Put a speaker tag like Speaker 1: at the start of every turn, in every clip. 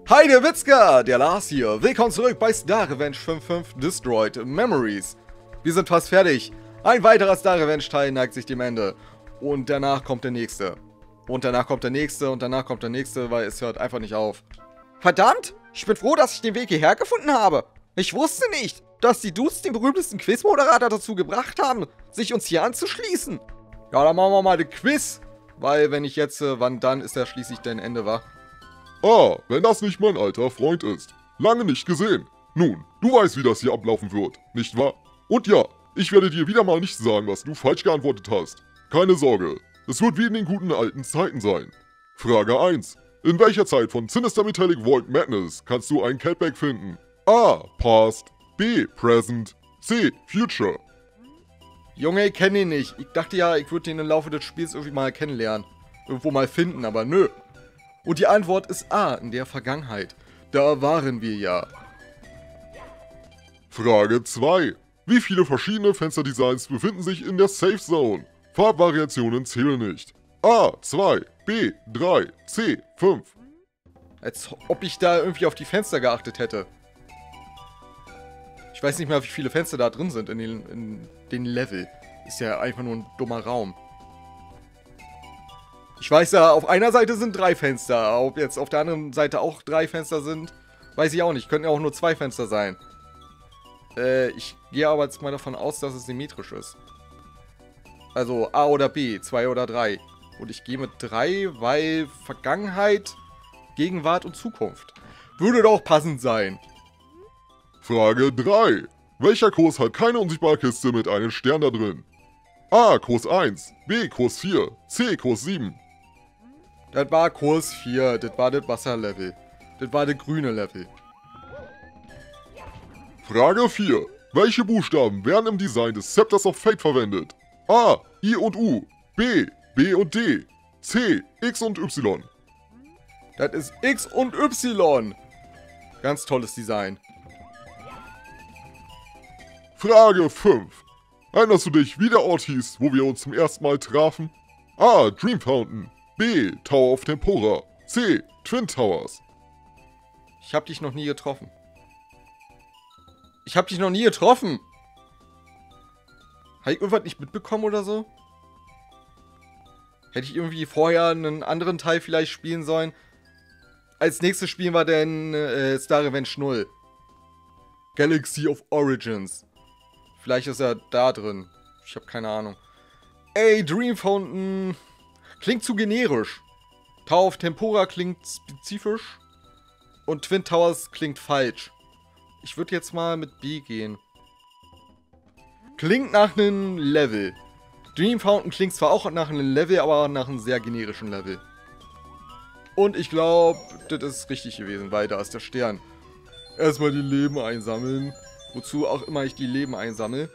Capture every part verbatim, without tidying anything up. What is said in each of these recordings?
Speaker 1: Hi, der Witzka, der Lars hier. Willkommen zurück bei Star Revenge fünf Punkt fünf Destroyed Memories. Wir sind fast fertig. Ein weiterer Star Revenge Teil neigt sich dem Ende. Und danach kommt der nächste. Und danach kommt der nächste und danach kommt der nächste, weil es hört einfach nicht auf. Verdammt! Ich bin froh, dass ich den Weg hierher gefunden habe. Ich wusste nicht, dass die Dudes den berühmtesten Quizmoderator dazu gebracht haben, sich uns hier anzuschließen. Ja, dann machen wir mal den Quiz. Weil wenn ich jetzt, äh, wann dann, ist ja schließlich dein Ende, wa?
Speaker 2: Ah, wenn das nicht mein alter Freund ist. Lange nicht gesehen. Nun, du weißt, wie das hier ablaufen wird, nicht wahr? Und ja, ich werde dir wieder mal nicht sagen, was du falsch geantwortet hast. Keine Sorge, es wird wie in den guten alten Zeiten sein. Frage eins. In welcher Zeit von Sinister Metallic Void Madness kannst du einen Catback finden? A. Past. B. Present. C. Future.
Speaker 1: Junge, ich kenne ihn nicht. Ich dachte ja, ich würde den im Laufe des Spiels irgendwie mal kennenlernen. Irgendwo mal finden, aber nö. Und die Antwort ist A, in der Vergangenheit. Da waren wir ja.
Speaker 2: Frage zwei. Wie viele verschiedene Fensterdesigns befinden sich in der Safe Zone? Farbvariationen zählen nicht. A. zwei. B. drei. C. fünf.
Speaker 1: Als ob ich da irgendwie auf die Fenster geachtet hätte. Ich weiß nicht mehr, wie viele Fenster da drin sind in den, in den Level. Ist ja einfach nur ein dummer Raum. Ich weiß ja, auf einer Seite sind drei Fenster. Ob jetzt auf der anderen Seite auch drei Fenster sind, weiß ich auch nicht. Könnten ja auch nur zwei Fenster sein. Äh, ich gehe aber jetzt mal davon aus, dass es symmetrisch ist. Also A oder B, zwei oder drei. Und ich gehe mit drei, weil Vergangenheit, Gegenwart und Zukunft. Würde doch passend sein.
Speaker 2: Frage drei. Welcher Kurs hat keine unsichtbare Kiste mit einem Stern da drin? A. Kurs eins. B. Kurs vier. C. Kurs sieben.
Speaker 1: Das war Kurs vier. Das war das Wasserlevel. Das war das grüne Level.
Speaker 2: Frage vier. Welche Buchstaben werden im Design des Scepters of Fate verwendet? A. I und U. B. B und D. C. X und Y.
Speaker 1: Das ist X und Y. Ganz tolles Design.
Speaker 2: Frage fünf. Erinnerst du dich, wie der Ort hieß, wo wir uns zum ersten Mal trafen? A. Dream Fountain. B. Tower of Tempora. C. Twin Towers.
Speaker 1: Ich hab dich noch nie getroffen. Ich hab dich noch nie getroffen. Habe ich irgendwas nicht mitbekommen oder so? Hätte ich irgendwie vorher einen anderen Teil vielleicht spielen sollen? Als nächstes spielen wir dann äh, Star Revenge null. Galaxy of Origins. Vielleicht ist er da drin. Ich habe keine Ahnung. Ey, Dream Fountain klingt zu generisch. Tower of Tempora klingt spezifisch. Und Twin Towers klingt falsch. Ich würde jetzt mal mit B gehen. Klingt nach einem Level. Dream Fountain klingt zwar auch nach einem Level, aber nach einem sehr generischen Level. Und ich glaube, das ist richtig gewesen, weil da ist der Stern. Erstmal die Leben einsammeln. Wozu auch immer ich die Leben einsammle.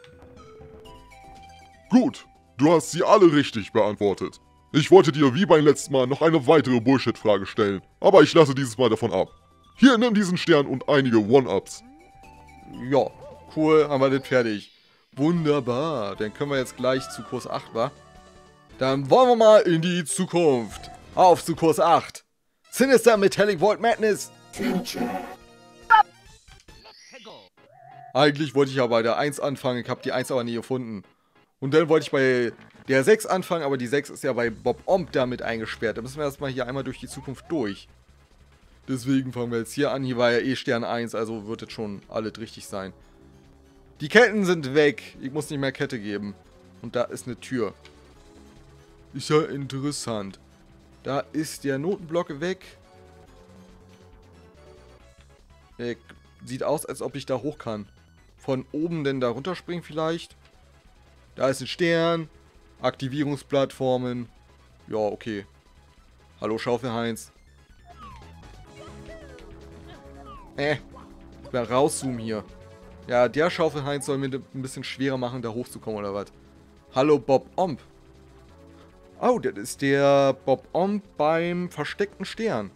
Speaker 2: Gut, du hast sie alle richtig beantwortet. Ich wollte dir wie beim letzten Mal noch eine weitere Bullshit-Frage stellen, aber ich lasse dieses Mal davon ab. Hier, nimm diesen Stern und einige One-Ups.
Speaker 1: Ja, cool, haben wir das fertig. Wunderbar, dann können wir jetzt gleich zu Kurs acht, wa? Dann wollen wir mal in die Zukunft. Auf zu Kurs acht. Sinister Metallic Void Madness. Eigentlich wollte ich ja bei der eins anfangen, ich habe die eins aber nie gefunden. Und dann wollte ich bei der sechs anfangen, aber die sechs ist ja bei Bob Omb damit eingesperrt. Da müssen wir erstmal hier einmal durch die Zukunft durch. Deswegen fangen wir jetzt hier an. Hier war ja eh Stern eins, also wird jetzt schon alles richtig sein. Die Ketten sind weg. Ich muss nicht mehr Kette geben. Und da ist eine Tür. Ist ja interessant. Da ist der Notenblock weg. Äh, sieht aus, als ob ich da hoch kann. Von oben denn da runterspringen vielleicht. Da ist ein Stern. Aktivierungsplattformen. Ja, okay. Hallo Schaufelheinz. Äh. Ich will rauszoomen hier. Ja, der Schaufelheinz soll mir ein bisschen schwerer machen, da hochzukommen oder was. Hallo Bob Omb. Oh, das ist der Bob Omb beim versteckten Stern.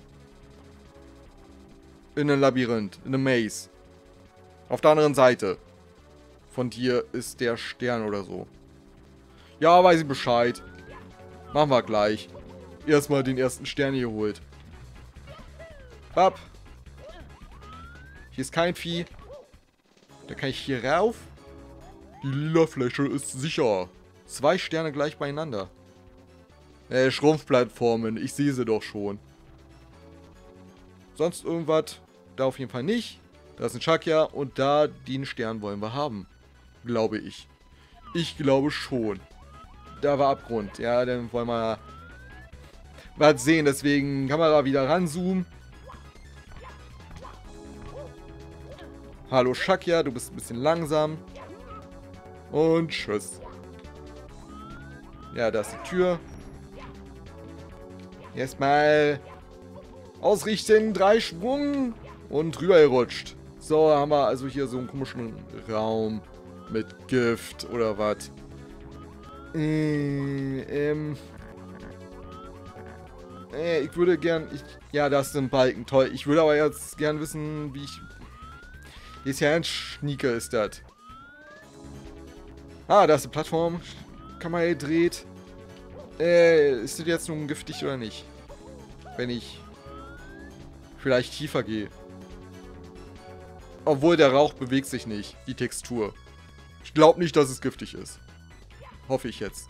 Speaker 1: In einem Labyrinth, in einem Maze. Auf der anderen Seite. Von dir ist der Stern oder so. Ja, weiß ich Bescheid. Machen wir gleich. Erstmal den ersten Stern hier geholt. Ab. Hier ist kein Vieh. Da kann ich hier rauf. Die lila Fläche ist sicher. Zwei Sterne gleich beieinander. Äh, Schrumpfplattformen. Ich sehe sie doch schon. Sonst irgendwas? Da auf jeden Fall nicht. Da ist ein Shakya und da den Stern wollen wir haben. Glaube ich. Ich glaube schon. Da war Abgrund. Ja, dann wollen wir was sehen. Deswegen Kamera wieder ranzoomen. Hallo Shakya, du bist ein bisschen langsam. Und tschüss. Ja, da ist die Tür. Erstmal ausrichten, drei Schwung und rüber gerutscht. So, haben wir also hier so einen komischen Raum mit Gift oder was. Äh, ähm. Äh, ich würde gern. Ich, ja, das sind Balken, toll. Ich würde aber jetzt gern wissen, wie ich. Ist ja ein Schnieker, ist das. Ah, da ist eine Plattform. Kamera gedreht. Äh, ist das jetzt nun giftig oder nicht? Wenn ich vielleicht tiefer gehe. Obwohl der Rauch bewegt sich nicht. Die Textur. Ich glaube nicht, dass es giftig ist. Hoffe ich jetzt.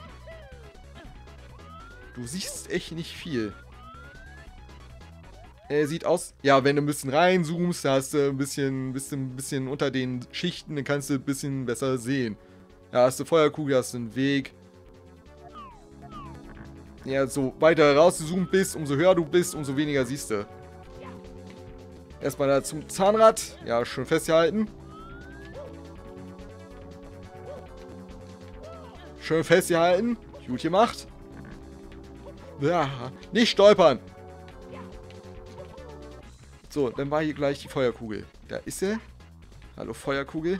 Speaker 1: Du siehst echt nicht viel. Er sieht aus... Ja, wenn du ein bisschen reinzoomst, da hast du ein bisschen, bisschen, bisschen unter den Schichten, dann kannst du ein bisschen besser sehen. Da hast du Feuerkugel, hast du einen Weg. Ja, so weiter rausgezoomt bist, umso höher du bist, umso weniger siehst du. Erstmal da zum Zahnrad. Ja, schön festgehalten. Schön festgehalten. Gut gemacht. Ja, nicht stolpern. So, dann war hier gleich die Feuerkugel. Da ist sie. Hallo Feuerkugel.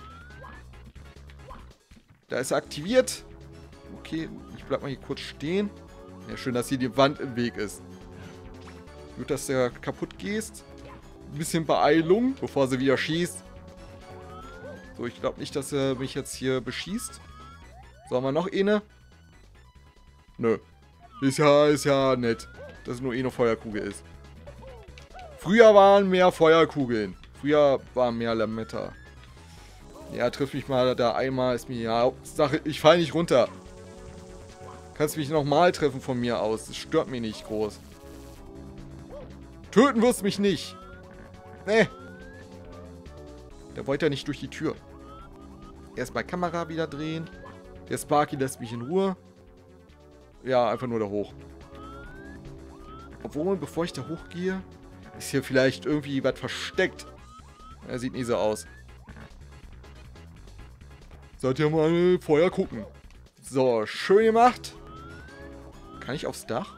Speaker 1: Da ist sie aktiviert. Okay, ich bleib mal hier kurz stehen. Ja, schön, dass hier die Wand im Weg ist. Gut, dass du kaputt gehst. Ein bisschen Beeilung, bevor sie wieder schießt. So, ich glaube nicht, dass er mich jetzt hier beschießt. So, haben wir noch eine? Nö. Ist ja, ist ja nett, dass es nur eine Feuerkugel ist. Früher waren mehr Feuerkugeln. Früher war mehr Lametta. Ja, triff mich mal da einmal, ist mir ja Hauptsache, ich falle nicht runter. Kannst mich nochmal treffen von mir aus. Das stört mich nicht groß. Töten wirst mich nicht. Nee. Der wollte ja nicht durch die Tür. Erstmal Kamera wieder drehen. Der Sparky lässt mich in Ruhe. Ja, einfach nur da hoch. Obwohl, bevor ich da hochgehe, ist hier vielleicht irgendwie was versteckt. Er sieht nie so aus. Sollt ihr mal vorher gucken. So, schön gemacht. Kann ich aufs Dach?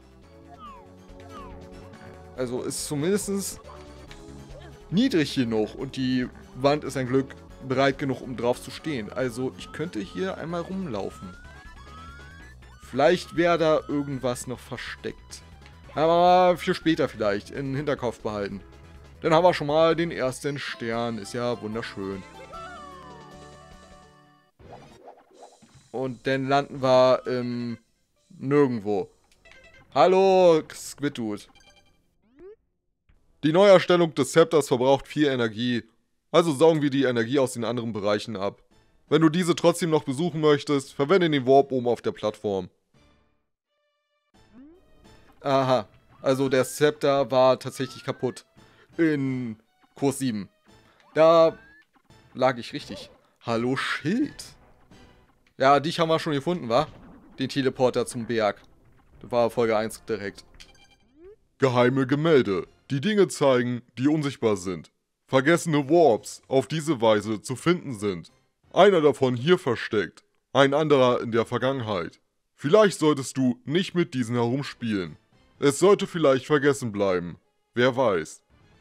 Speaker 1: Also ist zumindest niedrig genug und die Wand ist ein Glück breit genug, um drauf zu stehen. Also ich könnte hier einmal rumlaufen. Vielleicht wäre da irgendwas noch versteckt. Aber für später vielleicht in den Hinterkopf behalten. Dann haben wir schon mal den ersten Stern. Ist ja wunderschön. Und dann landen wir ähm, nirgendwo. Hallo, Squiddude. Die Neuerstellung des Zepters verbraucht viel Energie. Also saugen wir die Energie aus den anderen Bereichen ab. Wenn du diese trotzdem noch besuchen möchtest, verwende den Warp oben auf der Plattform. Aha, also der Zepter war tatsächlich kaputt. In Kurs sieben. Da lag ich richtig. Hallo Schild. Ja, dich haben wir schon gefunden, wa? Den Teleporter zum Berg. Das war Folge eins direkt.
Speaker 2: Geheime Gemälde, die Dinge zeigen, die unsichtbar sind. Vergessene Warps auf diese Weise zu finden sind. Einer davon hier versteckt, ein anderer in der Vergangenheit. Vielleicht solltest du nicht mit diesen herumspielen. Es sollte vielleicht vergessen bleiben. Wer weiß.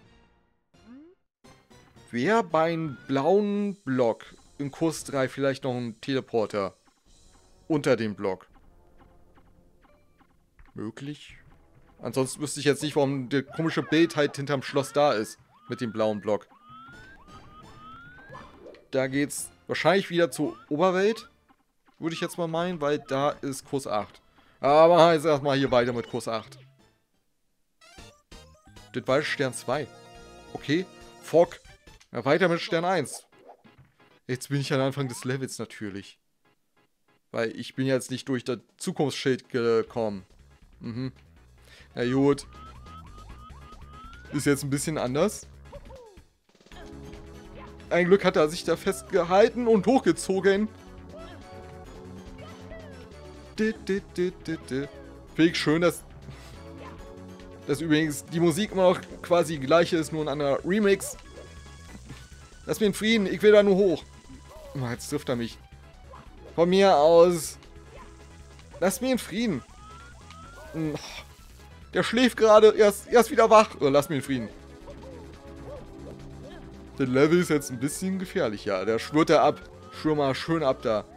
Speaker 1: Wäre beim blauen Block in Kurs drei vielleicht noch ein Teleporter unter dem Block? Möglich? Ansonsten wüsste ich jetzt nicht, warum der komische Bild halt hinterm Schloss da ist. Mit dem blauen Block. Da geht's wahrscheinlich wieder zur Oberwelt. Würde ich jetzt mal meinen, weil da ist Kurs acht. Aber jetzt erstmal hier weiter mit Kurs acht. Das war Stern zwei. Okay. Fog. Ja, weiter mit Stern eins. Jetzt bin ich am Anfang des Levels natürlich. Weil ich bin jetzt nicht durch das Zukunftsschild gekommen. Mhm. Na gut. Ist jetzt ein bisschen anders. Ein Glück hat er sich da festgehalten und hochgezogen. Finde ich schön, dass, dass übrigens die Musik immer noch quasi die gleiche ist, nur ein anderer Remix. Lass mich in Frieden, ich will da nur hoch. Oh, jetzt trifft er mich. Von mir aus. Lass mich in Frieden. Der schläft gerade, er ist, er ist wieder wach. Oh, lass mich in Frieden. Der Level ist jetzt ein bisschen gefährlich, ja. Der schwört er ab. Schwör mal schön ab da.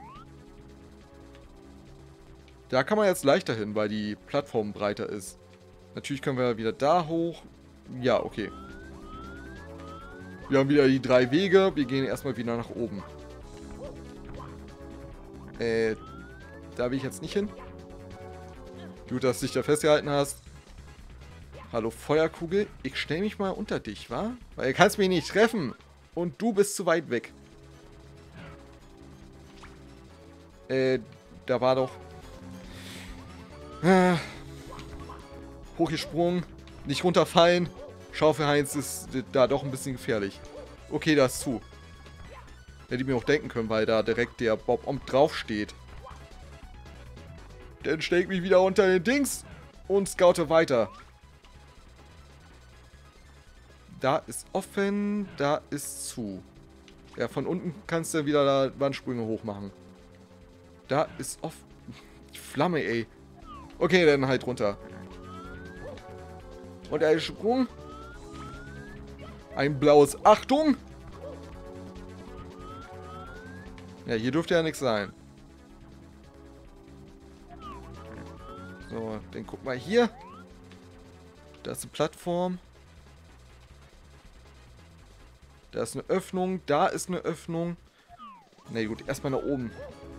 Speaker 1: Da kann man jetzt leichter hin, weil die Plattform breiter ist. Natürlich können wir wieder da hoch. Ja, okay. Wir haben wieder die drei Wege. Wir gehen erstmal wieder nach oben. Äh, da will ich jetzt nicht hin. Gut, dass du dich da festgehalten hast. Hallo Feuerkugel. Ich stelle mich mal unter dich, wa? Weil du kannst mich nicht treffen. Und du bist zu weit weg. Äh, da war doch... Ah, hochgesprungen. Nicht runterfallen. Schaufelheinz ist da doch ein bisschen gefährlich. Okay, da ist zu. Hätte ich mir auch denken können, weil da direkt der Bob-Omb draufsteht. Dann stell ich mich wieder unter den Dings und scoute weiter. Da ist offen, da ist zu. Ja, von unten kannst du wieder da Wandsprünge hoch machen. Da ist offen. Die Flamme, ey. Okay, dann halt runter. Und ein Sprung. Ein blaues Achtung. Ja, hier dürfte ja nichts sein. So, dann guck mal hier. Da ist eine Plattform. Da ist eine Öffnung. Da ist eine Öffnung. Na gut, erstmal nach oben.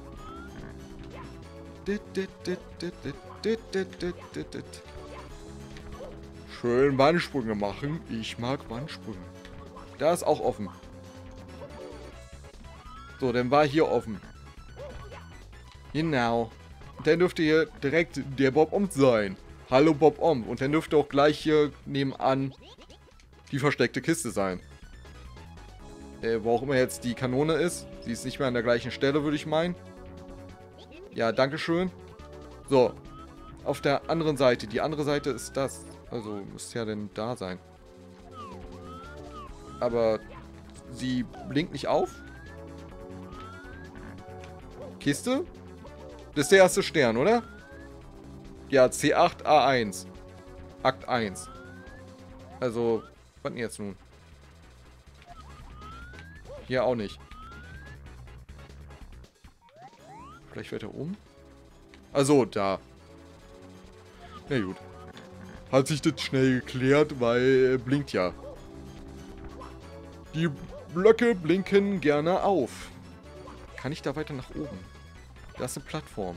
Speaker 1: Schön Wandsprünge machen. Ich mag Wandsprünge. Da ist auch offen. So, dann war hier offen. Genau. Und dann dürfte hier direkt der Bob-Omb sein. Hallo Bob-Omb. Und dann dürfte auch gleich hier nebenan die versteckte Kiste sein. Äh, wo auch immer jetzt die Kanone ist. Sie ist nicht mehr an der gleichen Stelle, würde ich meinen. Ja, dankeschön. So. Auf der anderen Seite. Die andere Seite ist das. Also, müsste ja denn da sein. Aber sie blinkt nicht auf. Kiste? Das ist der erste Stern, oder? Ja, C acht A eins. Akt eins. Also, was denn jetzt nun? Hier auch nicht. Vielleicht weiter oben? Also, da. Na gut. Hat sich das schnell geklärt, weil äh, blinkt ja. Die Blöcke blinken gerne auf. Kann ich da weiter nach oben? Da ist eine Plattform.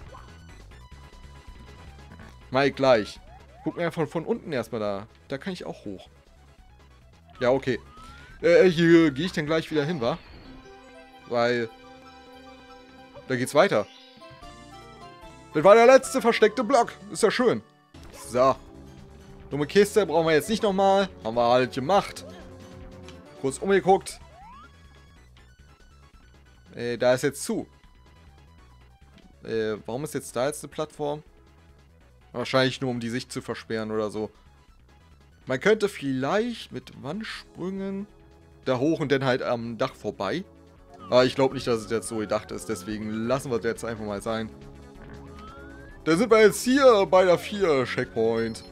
Speaker 1: Mal gleich. Guck mir von, von unten erstmal da. Da kann ich auch hoch. Ja, okay. Äh, hier gehe ich dann gleich wieder hin, wa? Weil... Da geht's weiter. Das war der letzte versteckte Block. Ist ja schön. So. Dumme Kiste brauchen wir jetzt nicht nochmal. Haben wir halt gemacht. Kurz umgeguckt. Äh, da ist jetzt zu. Äh, warum ist jetzt da jetzt eine Plattform? Wahrscheinlich nur, um die Sicht zu versperren oder so. Man könnte vielleicht mit Wandsprüngen da hoch und dann halt am Dach vorbei. Aber ich glaube nicht, dass es jetzt so gedacht ist. Deswegen lassen wir es jetzt einfach mal sein. Da sind wir jetzt hier bei der vier Checkpoint.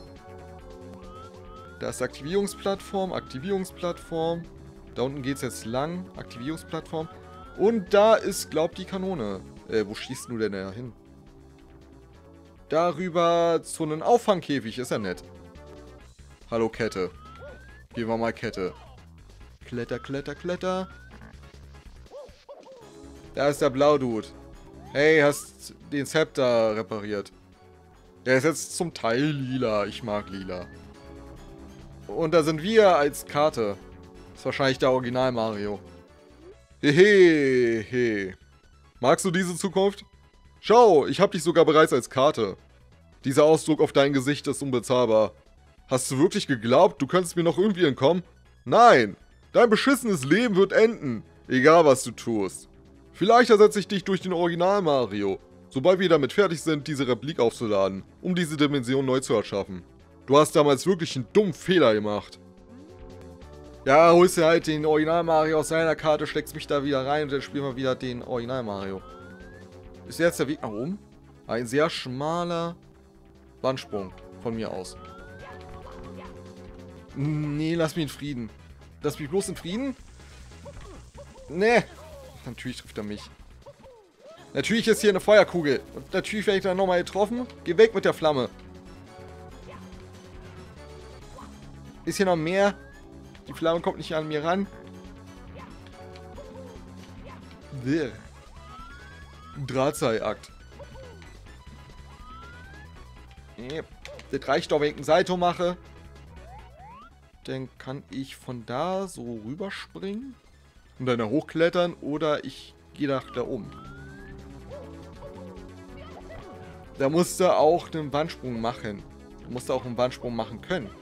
Speaker 1: Da ist Aktivierungsplattform, Aktivierungsplattform. Da unten geht es jetzt lang. Aktivierungsplattform. Und da ist, glaub die Kanone. Äh, wo schießt du denn da hin? Darüber zu einem Auffangkäfig. Ist ja nett. Hallo Kette. Gehen wir mal Kette. Kletter, kletter, kletter. Da ist der Blaudude. Hey, hast den Scepter repariert. Der ist jetzt zum Teil lila. Ich mag lila. Und da sind wir als Karte. Ist wahrscheinlich der Original Mario. Hehehe. Magst du diese Zukunft? Schau, ich hab dich sogar bereits als Karte. Dieser Ausdruck auf dein Gesicht ist unbezahlbar. Hast du wirklich geglaubt, du könntest mir noch irgendwie entkommen? Nein! Dein beschissenes Leben wird enden, egal was du tust. Vielleicht ersetze ich dich durch den Original Mario, sobald wir damit fertig sind, diese Replik aufzuladen, um diese Dimension neu zu erschaffen. Du hast damals wirklich einen dummen Fehler gemacht. Ja, holst dir halt den Original Mario aus seiner Karte, steckst mich da wieder rein und dann spielen wir wieder den Original Mario. Ist jetzt der Weg nach oben? Ein sehr schmaler Wandsprung von mir aus. Nee, lass mich in Frieden. Lass mich bloß in Frieden? Nee. Natürlich trifft er mich. Natürlich ist hier eine Feuerkugel. Und natürlich werde ich dann nochmal getroffen. Geh weg mit der Flamme. Ist hier noch mehr? Die Flamme kommt nicht an mir ran. Wirr. Drahtseilakt. Yep. Das reicht doch, wenn ich einen Salto mache. Dann kann ich von da so rüberspringen und dann da hochklettern oder ich gehe nach da oben. Da musst du auch einen Wandsprung machen. Du musst auch einen Wandsprung machen können.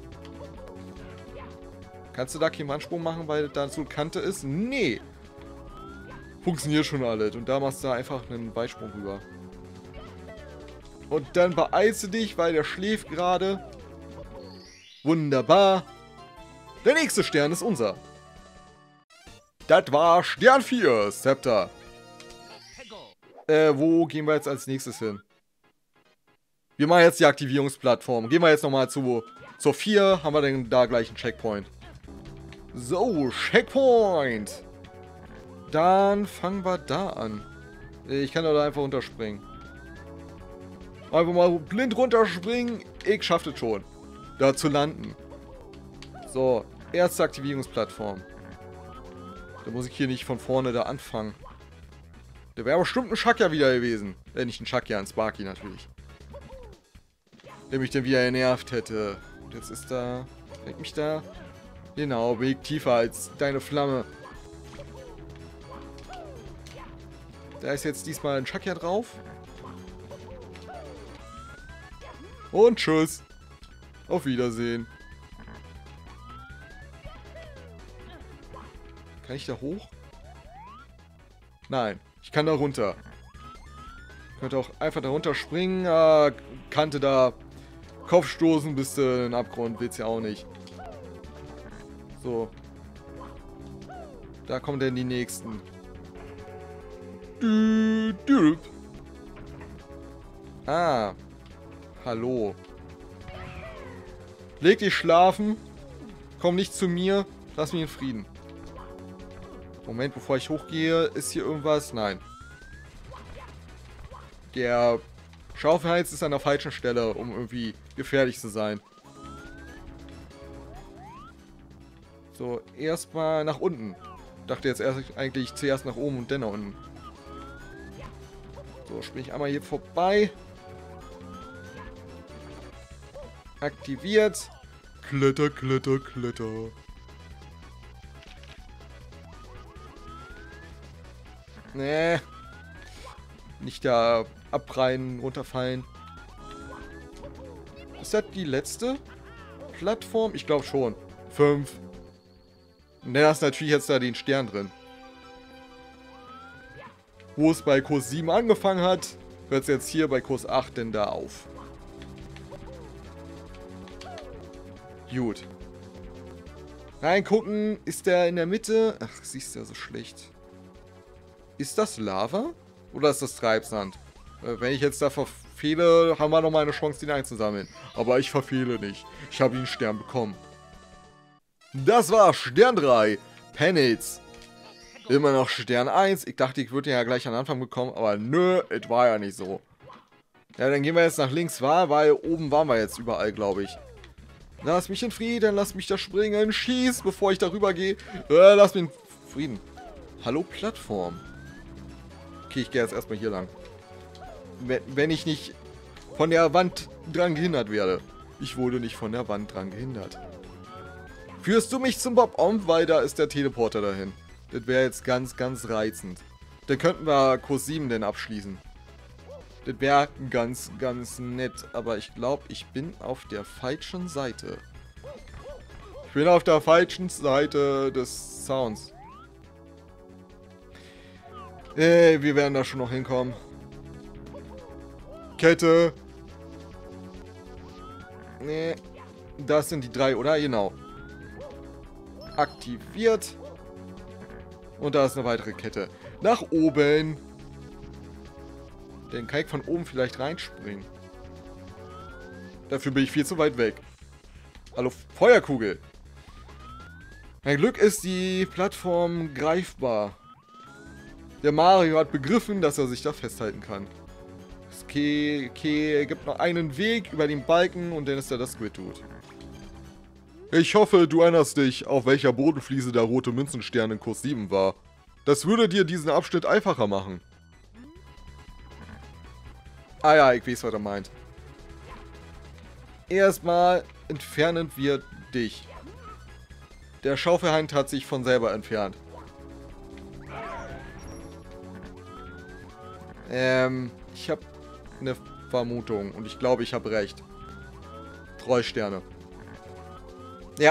Speaker 1: Kannst du da keinen Wandsprung machen, weil da so eine Kante ist? Nee. Funktioniert schon alles. Und da machst du einfach einen Weitsprung rüber. Und dann beeilst du dich, weil der schläft gerade. Wunderbar. Der nächste Stern ist unser. Das war Stern vier, Scepter. Äh, wo gehen wir jetzt als nächstes hin? Wir machen jetzt die Aktivierungsplattform. Gehen wir jetzt nochmal zu, zur vier, haben wir dann da gleich einen Checkpoint. So, Checkpoint. Dann fangen wir da an. Ich kann da einfach runterspringen. Einfach mal blind runterspringen. Ich schaffe es schon. Da zu landen. So, erste Aktivierungsplattform. Da muss ich hier nicht von vorne da anfangen. Der wäre bestimmt ein Shakya wieder gewesen. Äh, nicht ein Shakya, ein Sparky natürlich. Der mich dann wieder genervt hätte. Und jetzt ist da... Denk mich da... Genau, Weg tiefer als deine Flamme. Da ist jetzt diesmal ein Shakya drauf. Und tschüss. Auf Wiedersehen. Kann ich da hoch? Nein, ich kann da runter. Ich könnte auch einfach da runter springen. Äh, Kante da. Kopf stoßen bis du in den Abgrund. Willst ja auch nicht. So. Da kommen denn die nächsten. Dü, dü. Ah. Hallo. Leg dich schlafen. Komm nicht zu mir. Lass mich in Frieden. Moment, bevor ich hochgehe, ist hier irgendwas? Nein. Der Schaufelhals ist an der falschen Stelle, um irgendwie gefährlich zu sein. So, erstmal nach unten. Dachte jetzt erst eigentlich zuerst nach oben und dann nach unten. So, springe ich einmal hier vorbei. Aktiviert. Kletter, kletter, kletter. Nee. Nicht da abreihen, runterfallen. Ist das die letzte Plattform? Ich glaube schon. Fünf. Und dann hast du natürlich jetzt da den Stern drin. Wo es bei Kurs sieben angefangen hat, hört es jetzt hier bei Kurs acht denn da auf. Gut. Reingucken. Ist der in der Mitte? Ach, siehst du ja so schlecht. Ist das Lava? Oder ist das Treibsand? Äh, wenn ich jetzt da verfehle, haben wir nochmal eine Chance, den einzusammeln. Aber ich verfehle nicht. Ich habe den Stern bekommen. Das war Stern drei. Panels. Immer noch Stern eins. Ich dachte, ich würde den ja gleich am Anfang bekommen. Aber nö, es war ja nicht so. Ja, dann gehen wir jetzt nach links, war, weil oben waren wir jetzt überall, glaube ich. Lass mich in Frieden, lass mich da springen. Schieß, bevor ich darüber gehe. Äh, lass mich in Frieden. Hallo, Plattform. Okay, ich gehe jetzt erstmal hier lang. Wenn ich nicht von der Wand dran gehindert werde. Ich wurde nicht von der Wand dran gehindert. Führst du mich zum Bob-Omb, weil da ist der Teleporter dahin. Das wäre jetzt ganz, ganz reizend. Dann könnten wir Kurs sieben denn abschließen. Das wäre ganz, ganz nett. Aber ich glaube, ich bin auf der falschen Seite. Ich bin auf der falschen Seite des Sounds. Ey, wir werden da schon noch hinkommen. Kette. Nee. Das sind die drei, oder? Genau. Aktiviert. Und da ist eine weitere Kette. Nach oben. Dann kann ich von oben vielleicht reinspringen. Dafür bin ich viel zu weit weg. Hallo, Feuerkugel. Mein Glück ist die Plattform greifbar. Der Mario hat begriffen, dass er sich da festhalten kann. Okay, okay, gibt noch einen Weg über den Balken und dann ist da das Squid-Dude. Ich hoffe, du erinnerst dich, auf welcher Bodenfliese der rote Münzenstern in Kurs sieben war. Das würde dir diesen Abschnitt einfacher machen. Ah ja, ich weiß, was er meint. Erstmal entfernen wir dich. Der Schaufelhand hat sich von selber entfernt. Ähm, ich habe eine Vermutung und ich glaube, ich habe recht. Treusterne. Ja.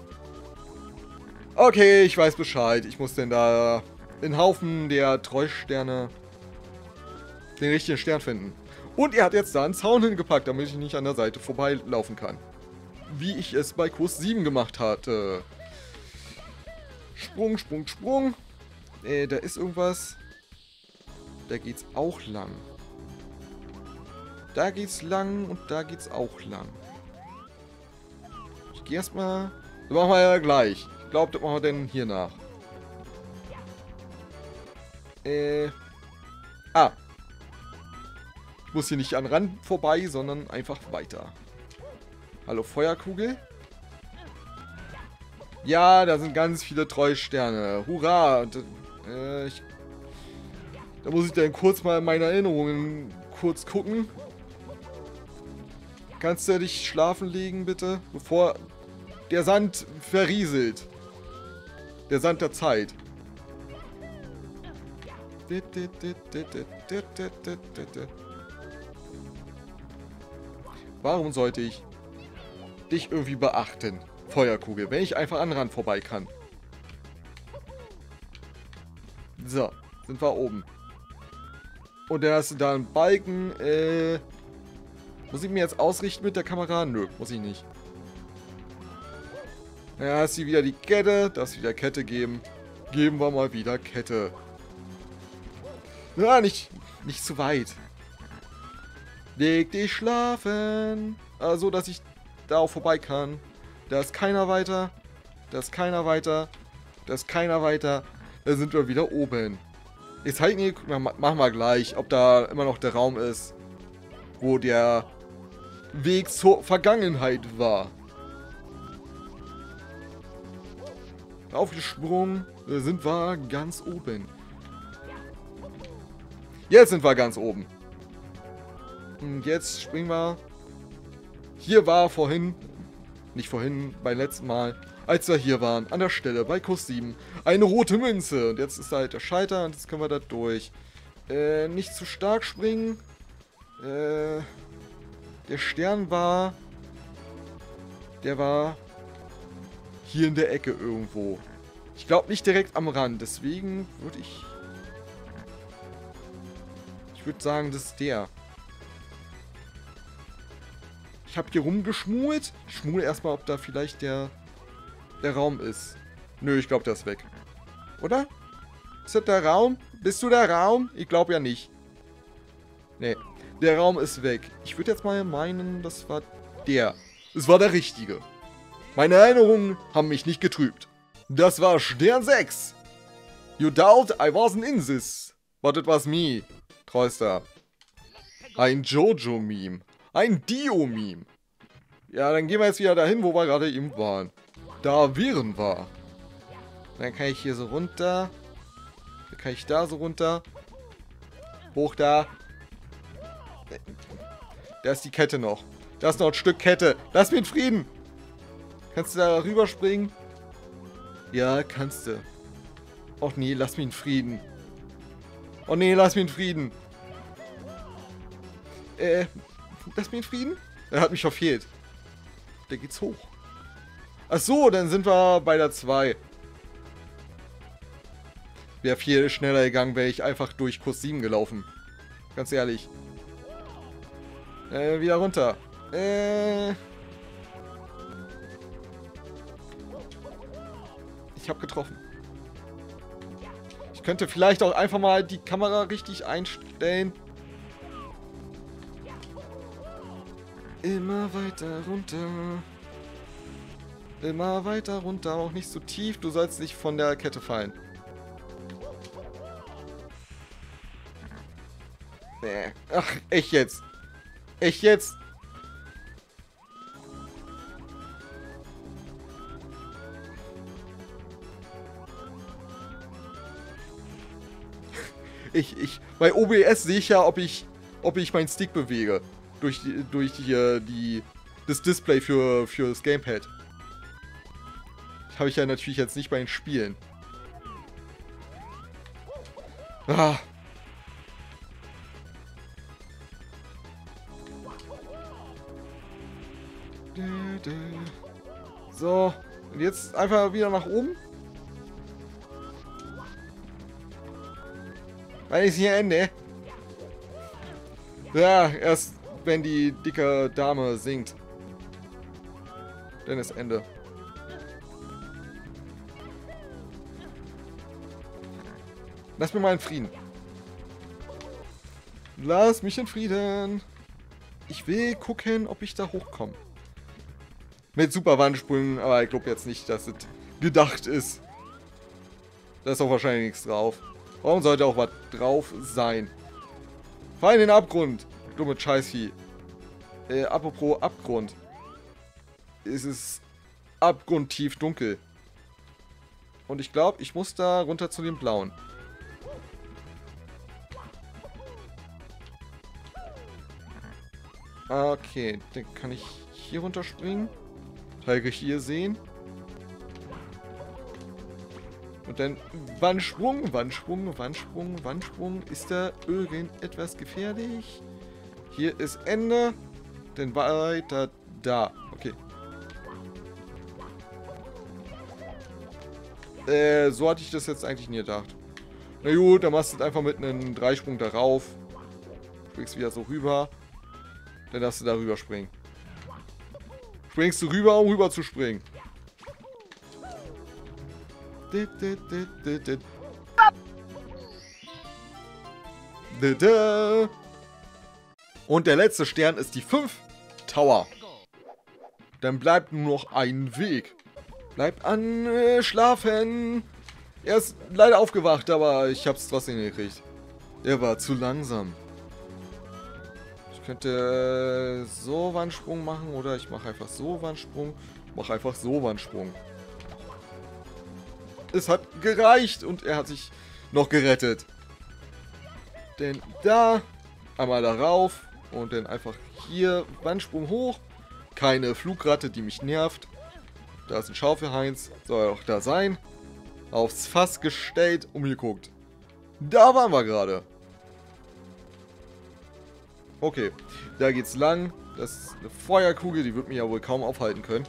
Speaker 1: Okay, ich weiß Bescheid. Ich muss denn da in Haufen der Treusterne den richtigen Stern finden. Und er hat jetzt da einen Zaun hingepackt, damit ich nicht an der Seite vorbeilaufen kann. Wie ich es bei Kurs sieben gemacht hatte. Sprung, Sprung, Sprung. Äh, da ist irgendwas. Da geht's auch lang. Da geht's lang und da geht's auch lang. Ich gehe erstmal. Das machen wir ja gleich. Ich glaube, das machen wir denn hier nach. Äh. Ah. Ich muss hier nicht an Rand vorbei, sondern einfach weiter. Hallo, Feuerkugel. Ja, da sind ganz viele Treusterne. Hurra! Und, äh, ich, da muss ich dann kurz mal in meine Erinnerungen kurz gucken. Kannst du dich schlafen legen, bitte? Bevor der Sand verrieselt. Der Sand der Zeit. Warum sollte ich dich irgendwie beachten, Feuerkugel, wenn ich einfach an Rand vorbei kann? So, sind wir oben. Und da ist da ein Balken. Äh, muss ich mir jetzt ausrichten mit der Kamera? Nö, muss ich nicht. Ja, ist hier wieder die Kette. Das wieder Kette geben. Geben wir mal wieder Kette. Ja, nicht, nicht zu weit. Leg dich schlafen. Also, dass ich da auch vorbei kann. Da ist keiner weiter. Da ist keiner weiter. Da ist keiner weiter. Da sind wir wieder oben. Jetzt halt, nee, machen wir gleich, ob da immer noch der Raum ist, wo der Weg zur Vergangenheit war. Aufgesprungen, da sind wir ganz oben. Jetzt sind wir ganz oben. Und jetzt springen wir. Hier war vorhin, nicht vorhin, beim letzten Mal, als wir hier waren, an der Stelle bei Kurs sieben, eine rote Münze. Und jetzt ist halt der Scheiter und jetzt können wir da durch. Äh, nicht zu stark springen. Äh, der Stern war, der war hier in der Ecke irgendwo. Ich glaube nicht direkt am Rand, deswegen würde ich, ich würde sagen, das ist der. Ich habe hier rumgeschmult. Ich schmule erstmal, ob da vielleicht der, der Raum ist. Nö, ich glaube, der ist weg. Oder? Ist das der Raum? Bist du der Raum? Ich glaube ja nicht. Nee, der Raum ist weg. Ich würde jetzt mal meinen, das war der. Es war der richtige. Meine Erinnerungen haben mich nicht getrübt. Das war Stern sechs. You doubt I wasn't in this. But it was me. Treuster. Ein Jojo-Meme. Ein Dio-Meme. Ja, dann gehen wir jetzt wieder dahin, wo wir gerade eben waren. Da wären wir. Dann kann ich hier so runter. Dann kann ich da so runter. Hoch da. Da ist die Kette noch. Da ist noch ein Stück Kette. Lass mich in Frieden. Kannst du da rüberspringen? Ja, kannst du. Och nee, lass mich in Frieden. Oh nee, lass mich in Frieden. Äh, lass mich in Frieden? Er hat mich verfehlt. Der geht's hoch. Ach so, dann sind wir bei der zwei. Wäre viel schneller gegangen, wäre ich einfach durch Kurs sieben gelaufen. Ganz ehrlich. Äh, wieder runter. Äh. Ich habe getroffen. Ich könnte vielleicht auch einfach mal die Kamera richtig einstellen. Immer weiter runter. Immer weiter runter. Auch nicht so tief. Du sollst nicht von der Kette fallen. Nee. Ach, echt jetzt. Echt jetzt. Ich, ich, bei O B S sehe ich ja, ob ich, ob ich meinen Stick bewege. Durch die, durch die, die, das Display für, für das Gamepad. Das habe ich ja natürlich jetzt nicht bei den Spielen. Ah. So, und jetzt einfach wieder nach oben. Weil ich hier ende. Ja, erst wenn die dicke Dame singt. Dann ist Ende. Lass mir mal in Frieden. Lass mich in Frieden. Ich will gucken, ob ich da hochkomme. Mit super Wandsprüngen, aber ich glaube jetzt nicht, dass es gedacht ist. Da ist auch wahrscheinlich nichts drauf. Warum sollte auch was drauf sein? Fall in den Abgrund. Dumme Scheißvieh. Äh, apropos Abgrund. Es ist abgrundtief dunkel. Und ich glaube, ich muss da runter zu den Blauen. Okay, dann kann ich hier runterspringen. Teile hier sehen. Und dann Wandsprung, Wandsprung, Wandsprung, Wandsprung. Ist da irgendetwas gefährlich? Hier ist Ende. Dann weiter da. Okay. Äh, so hatte ich das jetzt eigentlich nie gedacht. Na gut, dann machst du einfach mit einem Dreisprung darauf. Springst wieder so rüber. Dann darfst du da rüber springen. Springst du rüber, um rüber zu springen. Und der letzte Stern ist die fünf Tower. Dann bleibt nur noch ein Weg. Bleibt an äh, schlafen. Er ist leider aufgewacht, aber ich hab's trotzdem gekriegt. Er war zu langsam. Ich könnte so Wandsprung machen oder ich mache einfach so Wandsprung. Ich mache einfach so Wandsprung. Es hat gereicht und er hat sich noch gerettet. Denn da, einmal darauf und dann einfach hier Wandsprung hoch. Keine Flugratte, die mich nervt. Da ist ein Schaufelheinz, soll auch da sein. Aufs Fass gestellt, umgeguckt. Da waren wir gerade. Okay, da geht's lang. Das ist eine Feuerkugel, die wird mich ja wohl kaum aufhalten können.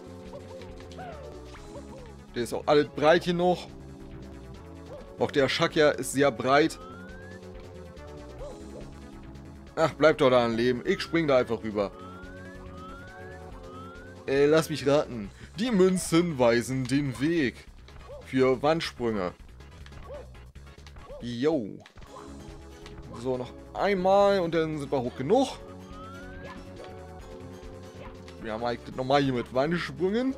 Speaker 1: Der ist auch alles breit genug. Auch der Shakya ist sehr breit. Ach, bleib doch da am Leben. Ich spring da einfach rüber. Äh, lass mich raten. Die Münzen weisen den Weg. Für Wandsprünge. Yo. So, noch einmal und dann sind wir hoch genug. Wir haben eigentlich nochmal hier mit Wandsprüngen.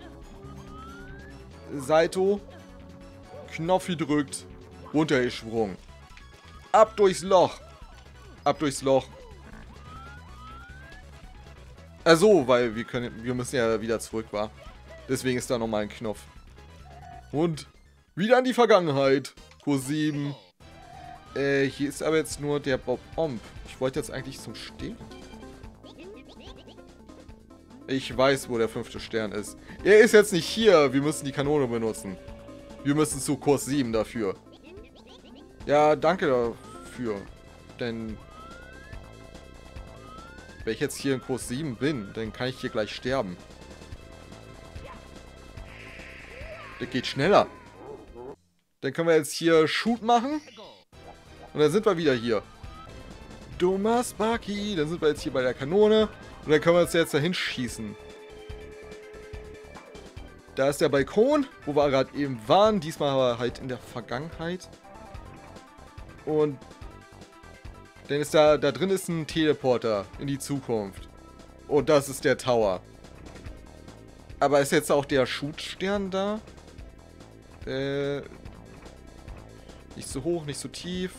Speaker 1: Salto. Knopf gedrückt. Runtergesprungen. Ab durchs Loch. Ab durchs Loch. Also, weil wir können, wir müssen ja wieder zurück, war. Deswegen ist da nochmal ein Knopf. Und wieder in die Vergangenheit. Kurs sieben. Äh, hier ist aber jetzt nur der Bob-Omb. Ich wollte jetzt eigentlich zum Stehen. Ich weiß, wo der fünfte Stern ist. Er ist jetzt nicht hier. Wir müssen die Kanone benutzen. Wir müssen zu Kurs sieben dafür. Ja, danke dafür. Denn wenn ich jetzt hier in Kurs sieben bin, dann kann ich hier gleich sterben. Das geht schneller. Dann können wir jetzt hier Shoot machen. Und dann sind wir wieder hier. Dummer Sparky. Dann sind wir jetzt hier bei der Kanone. Und dann können wir uns jetzt dahin schießen. Da ist der Balkon, wo wir gerade eben waren. Diesmal aber halt in der Vergangenheit. Und dann ist da, da drin ist ein Teleporter in die Zukunft. Und das ist der Tower. Aber ist jetzt auch der Shoot-Stern da? Äh, nicht so hoch, nicht so tief.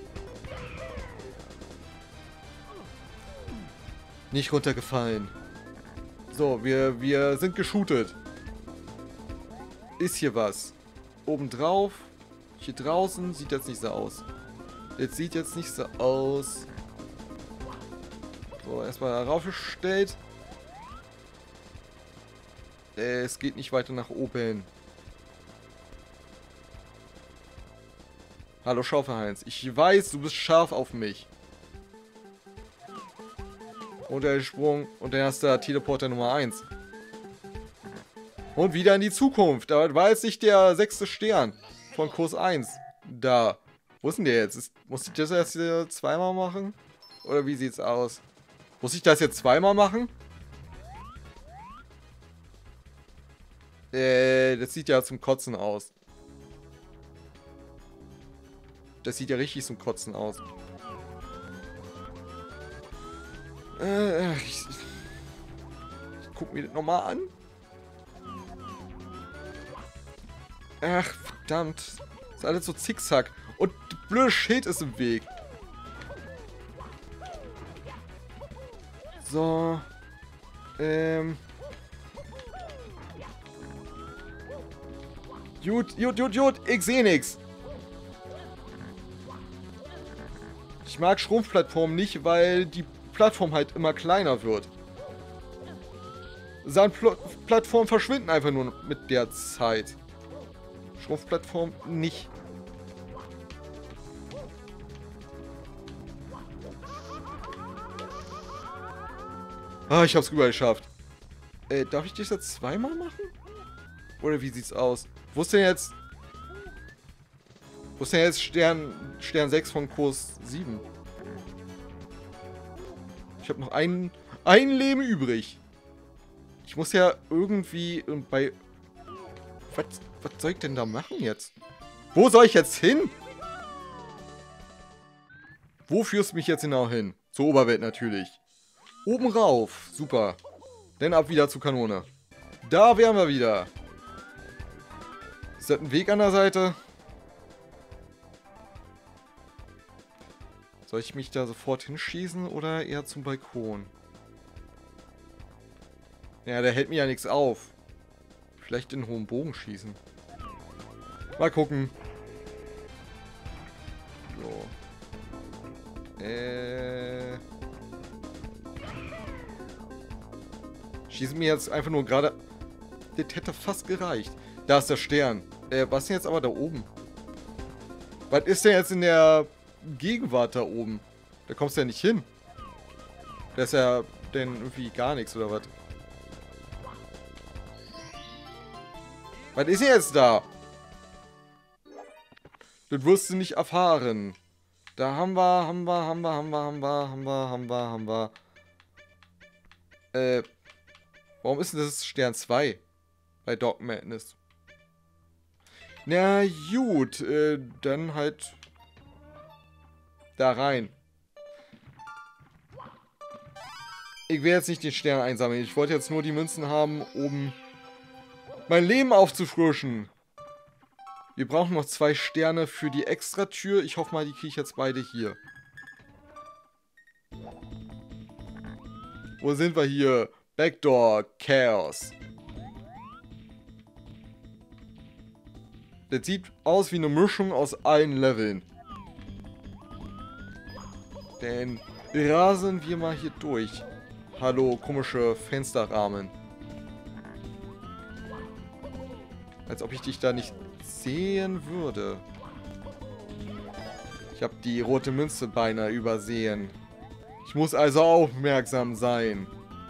Speaker 1: Nicht runtergefallen. So, wir, wir sind geshootet. Ist hier was? Obendrauf. Hier draußen sieht jetzt nicht so aus. Jetzt sieht jetzt nicht so aus. So, erstmal darauf gestellt. Äh, es geht nicht weiter nach oben. Hallo Schaufelheinz. Ich weiß, du bist scharf auf mich. Und der Sprung. Und dann hast du Teleporter Nummer eins. Und wieder in die Zukunft. Da war jetzt nicht der sechste Stern von Kurs eins. Da. Wo ist denn der jetzt? Ist, muss ich das jetzt hier zweimal machen? Oder wie sieht's aus? Muss ich das jetzt zweimal machen? Äh, das sieht ja zum Kotzen aus. Das sieht ja richtig zum Kotzen aus. Äh, ich, ich, ich guck mir das nochmal an. Ach, verdammt. Ist alles so zickzack. Und das blöde Schild ist im Weg. So. Ähm. Gut, gut, gut, gut. Ich sehe nichts. Ich mag Schrumpfplattformen nicht, weil die Plattform halt immer kleiner wird. Sandplattformen verschwinden einfach nur mit der Zeit. Schrumpfplattform nicht. Ah, ich hab's rüber geschafft. Äh, darf ich das jetzt zweimal machen? Oder wie sieht's aus? Wo ist denn jetzt... Wo ist denn jetzt Stern, Stern sechs von Kurs sieben? Ich habe noch ein, ein Leben übrig. Ich muss ja irgendwie bei... Was, was soll ich denn da machen jetzt? Wo soll ich jetzt hin? Wo führst du mich jetzt genau hin? Zur Oberwelt natürlich. Oben rauf. Super. Dann ab wieder zur Kanone. Da wären wir wieder. Ist das ein Weg an der Seite? Soll ich mich da sofort hinschießen oder eher zum Balkon? Ja, der hält mir ja nichts auf. Vielleicht in hohen Bogen schießen. Mal gucken. So. Äh. Schießen mir jetzt einfach nur gerade. Das hätte fast gereicht. Da ist der Stern. Äh, was ist denn jetzt aber da oben? Was ist denn jetzt in der Gegenwart da oben? Da kommst du ja nicht hin. Da ist ja denn irgendwie gar nichts, oder was? Was ist denn jetzt da? Das wirst du nicht erfahren. Da haben wir, haben wir, haben wir, haben wir, haben wir, haben wir, haben wir, haben wir. Äh, warum ist denn das Stern zwei? Bei Dark Madness. Na gut, äh, dann halt da rein. Ich will jetzt nicht den Stern einsammeln. Ich wollte jetzt nur die Münzen haben, um mein Leben aufzufrischen. Wir brauchen noch zwei Sterne für die Extratür. Ich hoffe mal, die kriege ich jetzt beide hier. Wo sind wir hier? Backdoor Chaos. Das sieht aus wie eine Mischung aus allen Leveln. Dann rasen wir mal hier durch. Hallo, komische Fensterrahmen. Als ob ich dich da nicht sehen würde. Ich habe die rote Münze beinahe übersehen. Ich muss also aufmerksam sein.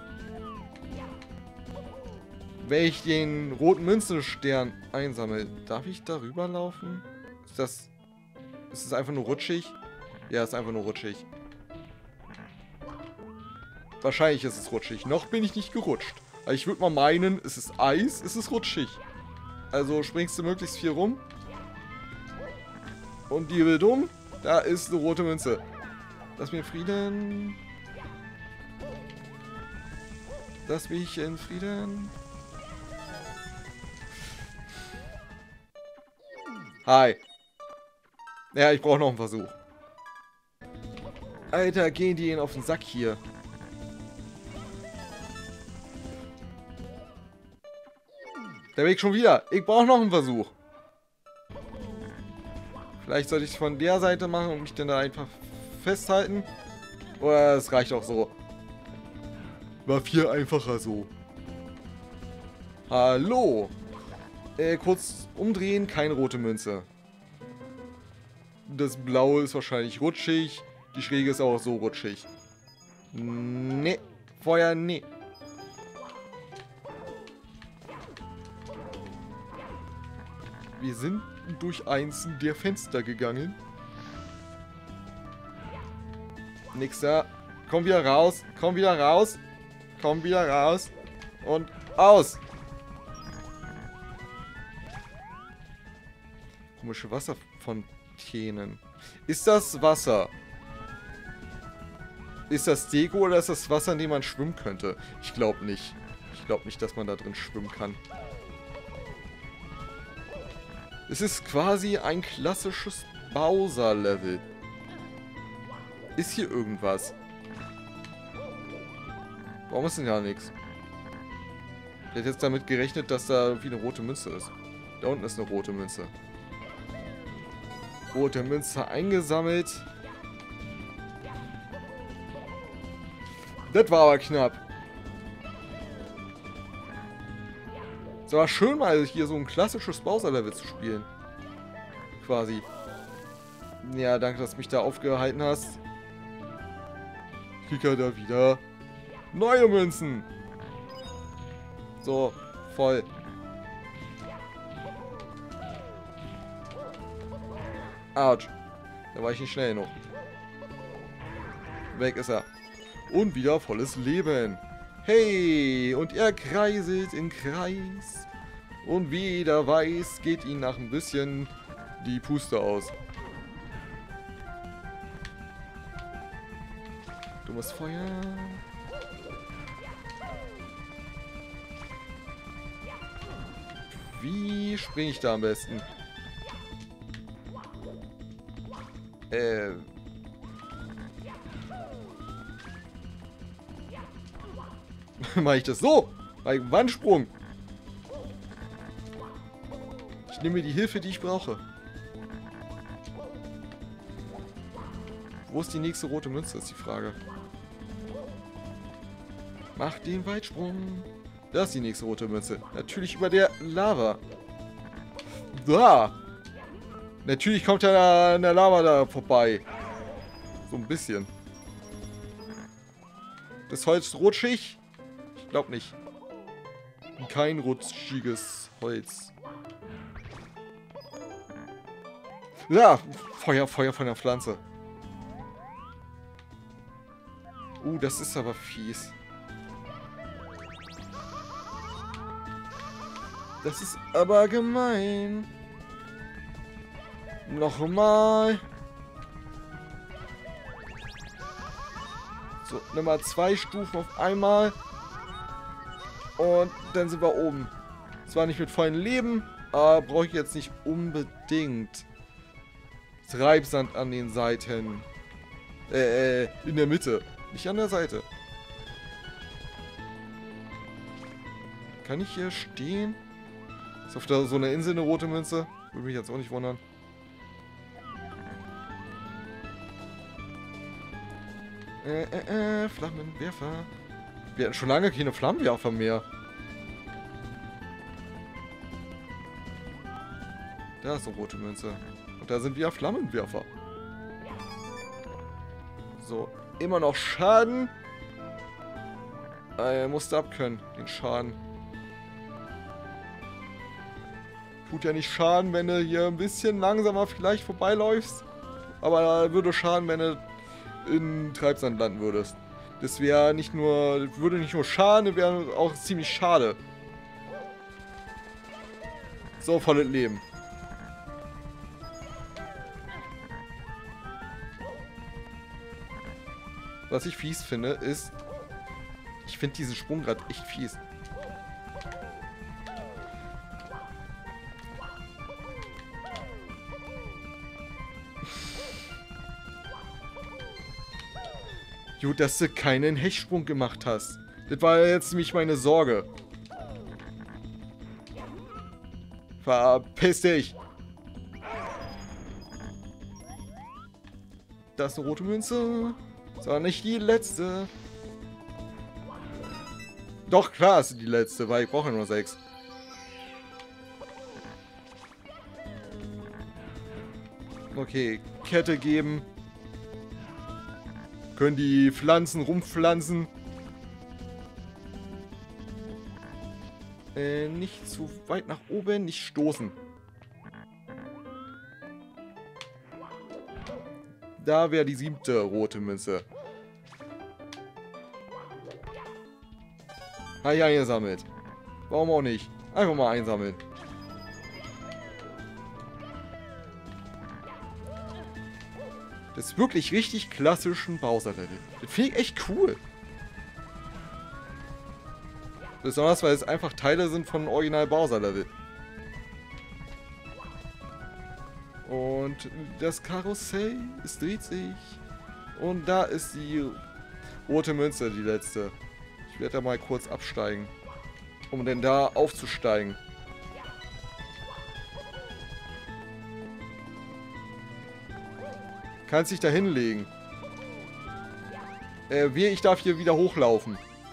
Speaker 1: Wenn ich den roten Münzenstern einsammle, darf ich darüber laufen? Ist das... Ist es einfach nur rutschig? Ja, ist einfach nur rutschig. Wahrscheinlich ist es rutschig. Noch bin ich nicht gerutscht. Aber ich würde mal meinen, es ist Eis, es ist rutschig. Also springst du möglichst viel rum. Und die will dumm. Da ist eine rote Münze. Lass mich in Frieden. Lass mich in Frieden. Hi. Ja, ich brauche noch einen Versuch. Alter, gehen die ihn auf den Sack hier. Der Weg schon wieder. Ich brauche noch einen Versuch. Vielleicht sollte ich es von der Seite machen und mich dann da einfach festhalten. Oder es reicht auch so. War viel einfacher so. Hallo. Äh, kurz umdrehen, keine rote Münze. Das Blaue ist wahrscheinlich rutschig. Die Schräge ist auch so rutschig. Nee. Feuer, nee. Wir sind durch eins der Fenster gegangen. Nix da. Komm wieder raus. Komm wieder raus. Komm wieder raus. Und aus. Komische Wasserfontänen. Ist das Wasser? Ist das Deko oder ist das Wasser, in dem man schwimmen könnte? Ich glaube nicht. Ich glaube nicht, dass man da drin schwimmen kann. Es ist quasi ein klassisches Bowser-Level. Ist hier irgendwas? Warum ist denn gar nichts? Ich hätte jetzt damit gerechnet, dass da irgendwie eine rote Münze ist. Da unten ist eine rote Münze. Rote Münze eingesammelt. Das war aber knapp. Es war schön, mal hier so ein klassisches Bowser-Level zu spielen. Quasi. Ja, danke, dass du mich da aufgehalten hast. Krieg ja da wieder neue Münzen. So, voll. Autsch. Da war ich nicht schnell genug. Weg ist er. Und wieder volles Leben. Hey, und er kreiselt im Kreis. Und wie jeder weiß, geht ihm nach ein bisschen die Puste aus. Dummes Feuer. Wie springe ich da am besten? Äh... Mache ich das so? Bei Wandsprung. Ich nehme mir die Hilfe, die ich brauche. Wo ist die nächste rote Münze, ist die Frage. Mach den Weitsprung. Da ist die nächste rote Münze. Natürlich über der Lava. Da. Natürlich kommt ja eine Lava da vorbei. So ein bisschen. Das Holz rutschig? Ich glaube nicht. Kein rutschiges Holz. Ja, Feuer, Feuer von der Pflanze. Uh, das ist aber fies. Das ist aber gemein. Nochmal. So, nimm mal zwei Stufen auf einmal. Und dann sind wir oben. Zwar nicht mit vollen Leben, aber brauche ich jetzt nicht unbedingt. Treibsand an den Seiten. Äh, äh, in der Mitte. Nicht an der Seite. Kann ich hier stehen? Ist auf der, so einer Insel eine rote Münze? Würde mich jetzt auch nicht wundern. Äh, äh, äh, Flammenwerfer. Wir hatten schon lange keine Flammenwerfer mehr. Da ist eine rote Münze. Und da sind wieder Flammenwerfer. So, immer noch Schaden. Er musste abkönnen, den Schaden. Tut ja nicht Schaden, wenn du hier ein bisschen langsamer vielleicht vorbeiläufst. Aber würde Schaden, wenn du in Treibsand landen würdest. Das wäre nicht nur, würde nicht nur Schaden, wäre auch ziemlich schade. So, volles Leben. Was ich fies finde, ist, ich finde diesen Sprung gerade echt fies. Gut, dass du keinen Hechtsprung gemacht hast. Das war jetzt nämlich meine Sorge. Verpiss dich. Da ist eine rote Münze. Das war nicht die letzte. Doch, klar ist die letzte, weil ich brauche nur sechs. Okay, Kette geben. Können die Pflanzen rumpflanzen. Äh, nicht zu weit nach oben, nicht stoßen. Da wäre die siebte rote Münze. Ah ja, eingesammelt. Warum auch nicht? Einfach mal einsammeln. Das ist wirklich richtig klassischen Bowser-Level. Das finde ich echt cool. Besonders, weil es einfach Teile sind von Original Bowser-Level. Und das Karussell, es dreht sich. Und da ist die rote Münze, die letzte. Ich werde da mal kurz absteigen, um denn da aufzusteigen. Kannst dich da hinlegen. Äh, wie, ich darf hier wieder hochlaufen.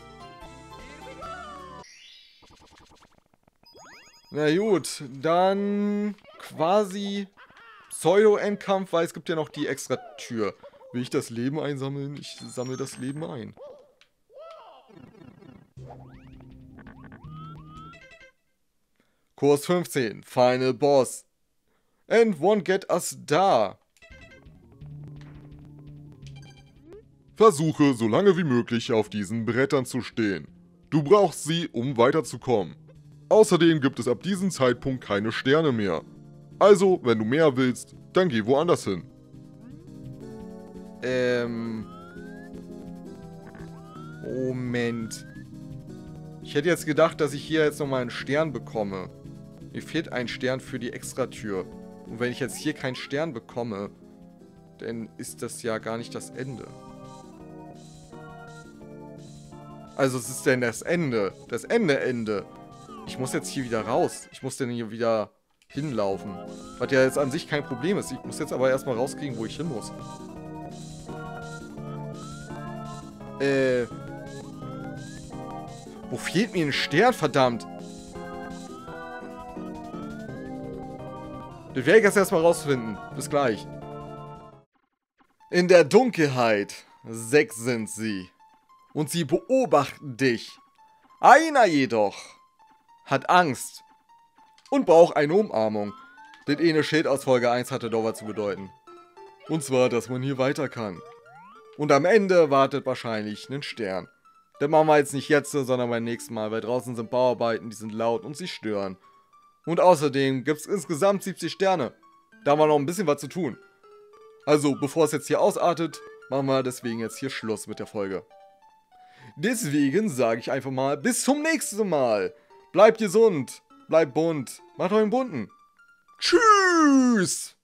Speaker 1: Na gut, dann quasi Pseudo-Endkampf, weil es gibt ja noch die extra Tür. Will ich das Leben einsammeln? Ich sammle das Leben ein. Kurs fünfzehn, Final Boss. And won't get us da.
Speaker 2: Versuche, so lange wie möglich auf diesen Brettern zu stehen. Du brauchst sie, um weiterzukommen. Außerdem gibt es ab diesem Zeitpunkt keine Sterne mehr. Also, wenn du mehr willst, dann geh woanders hin.
Speaker 1: Ähm... Moment. Ich hätte jetzt gedacht, dass ich hier jetzt nochmal einen Stern bekomme. Mir fehlt ein Stern für die Extratür. Und wenn ich jetzt hier keinen Stern bekomme, dann ist das ja gar nicht das Ende. Also es ist denn das Ende. Das Ende, Ende. Ich muss jetzt hier wieder raus. Ich muss denn hier wieder hinlaufen. Was ja jetzt an sich kein Problem ist. Ich muss jetzt aber erstmal rauskriegen, wo ich hin muss. Äh... Wo fehlt mir ein Stern, verdammt? Das werde ich jetzt erstmal rausfinden. Bis gleich. In der Dunkelheit. Sechs sind sie. Und sie beobachten dich. Einer jedoch hat Angst. Und braucht eine Umarmung. Das eine Schild aus Folge eins hatte doch was zu bedeuten. Und zwar, dass man hier weiter kann. Und am Ende wartet wahrscheinlich ein Stern. Das machen wir jetzt nicht jetzt, sondern beim nächsten Mal, weil draußen sind Bauarbeiten, die sind laut und sie stören. Und außerdem gibt es insgesamt siebzig Sterne. Da haben wir noch ein bisschen was zu tun. Also, bevor es jetzt hier ausartet, machen wir deswegen jetzt hier Schluss mit der Folge. Deswegen sage ich einfach mal, bis zum nächsten Mal. Bleibt gesund, bleibt bunt, macht euren Bunten. Tschüss!